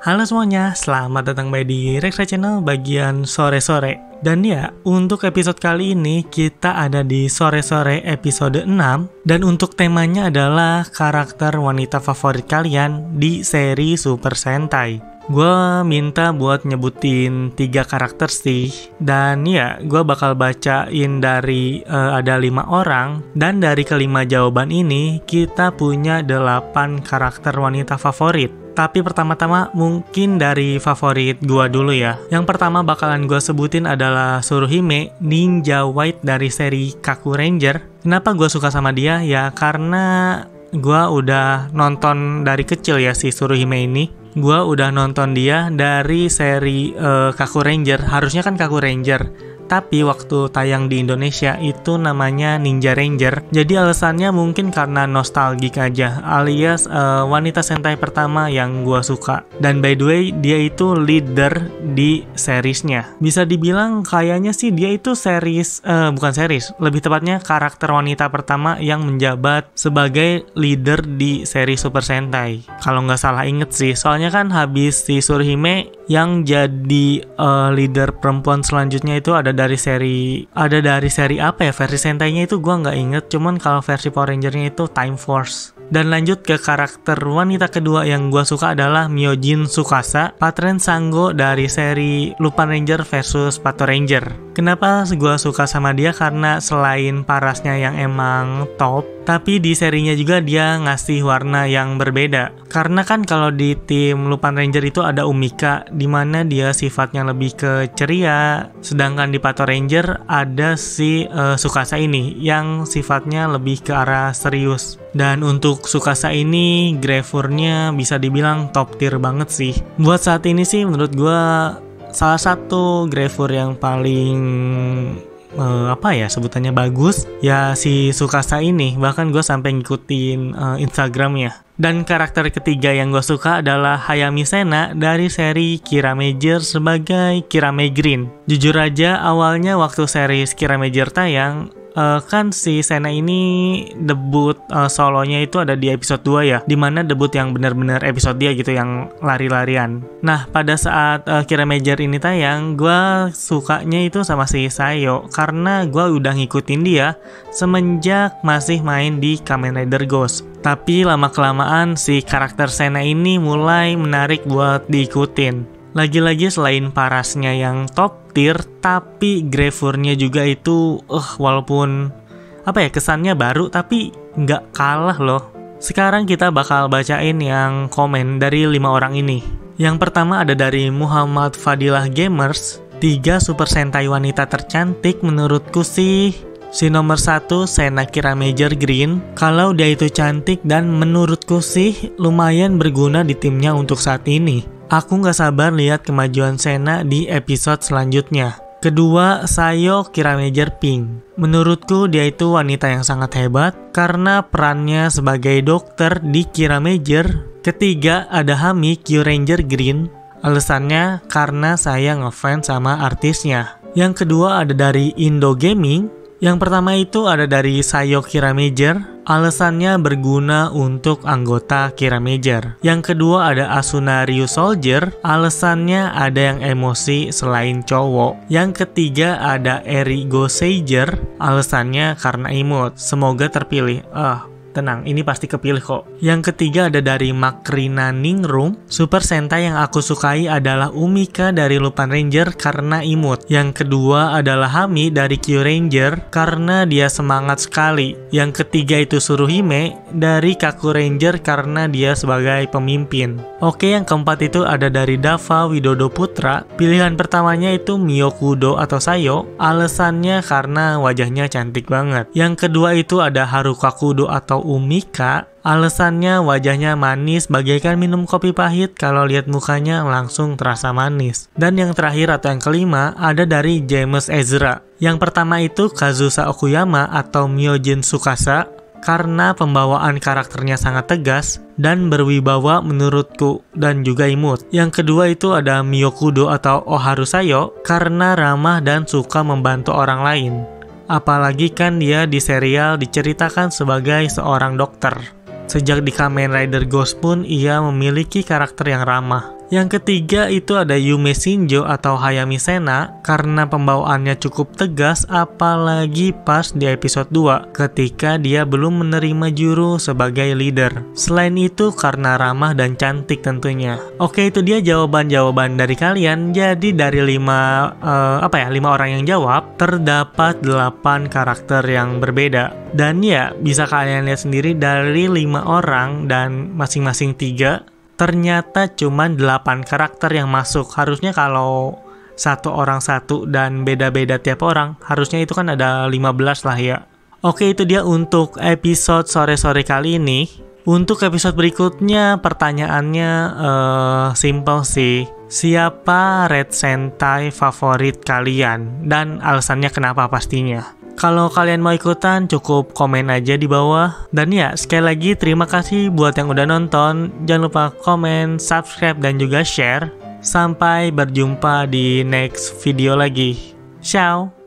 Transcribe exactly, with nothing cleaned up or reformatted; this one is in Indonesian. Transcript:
Halo semuanya, selamat datang kembali di Reksa Channel bagian sore-sore. Dan ya, untuk episode kali ini kita ada di sore-sore episode enam. Dan untuk temanya adalah karakter wanita favorit kalian di seri Super Sentai. Gue minta buat nyebutin tiga karakter sih. Dan ya, gue bakal bacain dari uh, ada lima orang. Dan dari kelima jawaban ini, kita punya delapan karakter wanita favorit. Tapi pertama-tama mungkin dari favorit gua dulu ya. Yang pertama bakalan gua sebutin adalah Tsuruhime, ninja white dari seri Kaku Ranger. Kenapa gua suka sama dia? Ya karena gua udah nonton dari kecil ya si Tsuruhime ini. Gua udah nonton dia dari seri uh, Kaku Ranger. Harusnya kan Kaku Ranger, tapi waktu tayang di Indonesia itu namanya Ninja Ranger. Jadi alasannya mungkin karena nostalgik aja, alias uh, wanita Sentai pertama yang gua suka. Dan by the way, dia itu leader di seriesnya. Bisa dibilang kayaknya sih dia itu series, uh, bukan series, lebih tepatnya karakter wanita pertama yang menjabat sebagai leader di seri Super Sentai. Kalau nggak salah inget sih, soalnya kan habis si Tsuruhime yang jadi uh, leader perempuan selanjutnya itu ada dari seri ada dari seri apa ya, versi Sentai-nya itu gua nggak inget, cuman kalau versi Power Ranger-nya itu Time Force. Dan lanjut ke karakter wanita kedua yang gua suka adalah Myojin Tsukasa, Patren Sango dari seri Lupin Ranger versus Pato Ranger. Kenapa gua suka sama dia? Karena selain parasnya yang emang top, tapi di serinya juga dia ngasih warna yang berbeda. Karena kan kalau di tim Lupin Ranger itu ada Umika, dimana dia sifatnya lebih ke ceria, sedangkan di Pato Ranger ada si uh, Tsukasa ini yang sifatnya lebih ke arah serius. Dan untuk Tsukasa ini gravurnya bisa dibilang top tier banget sih. Buat saat ini sih menurut gue salah satu gravur yang paling uh, apa ya sebutannya bagus ya si Tsukasa ini. Bahkan gue sampai ngikutin uh, Instagramnya. Dan karakter ketiga yang gue suka adalah Hayami Sena dari seri Kiramager sebagai Kirame Green. Jujur aja awalnya waktu seri Kiramager tayang, Uh, kan si Sena ini debut uh, solonya itu ada di episode dua ya, dimana debut yang benar-benar episode dia gitu, yang lari-larian. Nah pada saat uh, Kiramager ini tayang, gue sukanya itu sama si Sayo karena gue udah ngikutin dia semenjak masih main di Kamen Rider Ghost. Tapi lama-kelamaan si karakter Sena ini mulai menarik buat diikutin. Lagi-lagi selain parasnya yang top tier, tapi gravurnya juga itu uh, walaupun apa ya kesannya baru, tapi nggak kalah loh. Sekarang kita bakal bacain yang komen dari lima orang ini. Yang pertama ada dari Muhammad Fadilah Gamers. Tiga Super Sentai wanita tercantik menurutku sih si nomor satu Sena Kiramager Green. Kalau dia itu cantik dan menurutku sih lumayan berguna di timnya untuk saat ini. Aku gak sabar lihat kemajuan Sena di episode selanjutnya. Kedua, Sayo Kiramager Pink. Menurutku dia itu wanita yang sangat hebat karena perannya sebagai dokter di Kiramager. Ketiga, ada Hami Kyuranger Green. Alasannya karena saya ngefans sama artisnya. Yang kedua ada dari Indo Gaming. Yang pertama itu ada dari Sayo Kiramager, alasannya berguna untuk anggota Kiramager. Yang kedua ada Asuna Ryu Soldier, alasannya ada yang emosi selain cowok. Yang ketiga ada Eri Goseiger, alasannya karena imut. Semoga terpilih. Ah, tenang, ini pasti kepilih kok. Yang ketiga ada dari Makrina Ningrum. Super Sentai yang aku sukai adalah Umika dari Lupin Ranger karena imut. Yang kedua adalah Hami dari Kyuranger karena dia semangat sekali. Yang ketiga itu Tsuruhime dari Kaku Ranger karena dia sebagai pemimpin. Oke, yang keempat itu ada dari Dava Widodo Putra. Pilihan pertamanya itu Miyokudo atau Sayo. Alasannya karena wajahnya cantik banget. Yang kedua itu ada Harukakudo atau Umika. Alasannya wajahnya manis bagaikan minum kopi pahit, kalau lihat mukanya langsung terasa manis. Dan yang terakhir atau yang kelima ada dari James Ezra. Yang pertama itu Kazusa Okuyama atau Myojin Tsukasa karena pembawaan karakternya sangat tegas dan berwibawa menurutku dan juga imut. Yang kedua itu ada Miyokudo atau Oharu Sayo karena ramah dan suka membantu orang lain. Apalagi kan dia di serial diceritakan sebagai seorang dokter. Sejak di Kamen Rider Ghost pun ia memiliki karakter yang ramah. Yang ketiga itu ada Yume Shinjo atau Hayami Sena, karena pembawaannya cukup tegas apalagi pas di episode dua ketika dia belum menerima Juru sebagai leader. Selain itu karena ramah dan cantik tentunya. Oke, itu dia jawaban-jawaban dari kalian. Jadi dari lima uh, apa ya lima orang yang jawab terdapat delapan karakter yang berbeda. Dan ya bisa kalian lihat sendiri dari lima orang dan masing-masing tiga ternyata cuma delapan karakter yang masuk. Harusnya kalau satu orang satu dan beda-beda tiap orang, harusnya itu kan ada lima belas lah ya. Oke, itu dia untuk episode sore-sore kali ini. Untuk episode berikutnya pertanyaannya uh, simple sih. Siapa Red Sentai favorit kalian? Dan alasannya kenapa pastinya. Kalau kalian mau ikutan, cukup komen aja di bawah. Dan ya, sekali lagi terima kasih buat yang udah nonton. Jangan lupa komen, subscribe, dan juga share. Sampai berjumpa di next video lagi. Ciao!